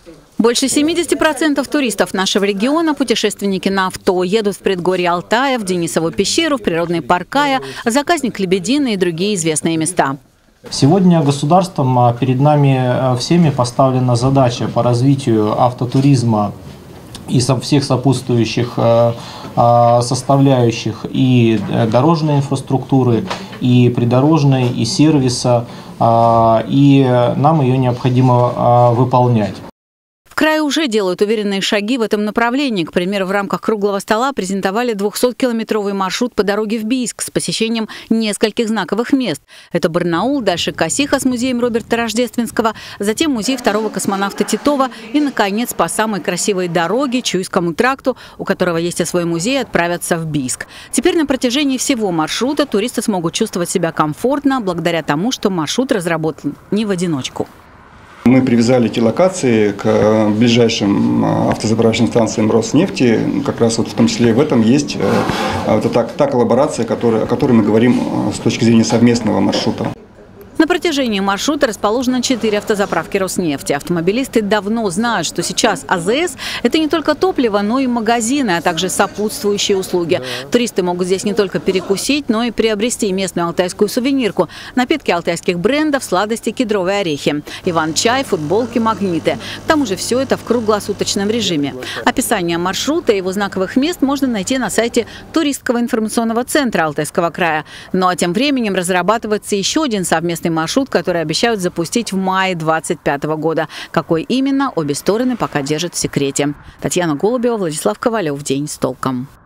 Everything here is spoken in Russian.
Больше 70% туристов нашего региона, путешественники на авто, едут в предгорье Алтая, в Денисову пещеру, в природный парк Кая, Заказник Лебединый и другие известные места. Сегодня государством перед нами всеми поставлена задача по развитию автотуризма и всех сопутствующих составляющих и дорожной инфраструктуры, и придорожной, и сервиса, и нам ее необходимо выполнять. В крае уже делают уверенные шаги в этом направлении. К примеру, в рамках круглого стола презентовали 200-километровый маршрут по дороге в Бийск с посещением нескольких знаковых мест. Это Барнаул, дальше Косиха с музеем Роберта Рождественского, затем музей второго космонавта Титова и, наконец, по самой красивой дороге, Чуйскому тракту, у которого есть и свой музей, отправятся в Бийск. Теперь на протяжении всего маршрута туристы смогут чувствовать себя комфортно благодаря тому, что маршрут разработан не в одиночку. Мы привязали эти локации к ближайшим автозаправочным станциям Роснефти. Как раз вот в том числе в этом есть та коллаборация, о которой мы говорим с точки зрения совместного маршрута. На протяжении маршрута расположено 4 автозаправки Роснефти. Автомобилисты давно знают, что сейчас АЗС – это не только топливо, но и магазины, а также сопутствующие услуги. Туристы могут здесь не только перекусить, но и приобрести местную алтайскую сувенирку, напитки алтайских брендов, сладости, кедровые орехи, Иван-чай, футболки, магниты. К тому же все это в круглосуточном режиме. Описание маршрута и его знаковых мест можно найти на сайте туристского информационного центра Алтайского края. Ну а тем временем разрабатывается еще один совместный маршрут, который обещают запустить в мае 2025 года. Какой именно, обе стороны пока держат в секрете. Татьяна Голубева, Владислав Ковалев. День с толком.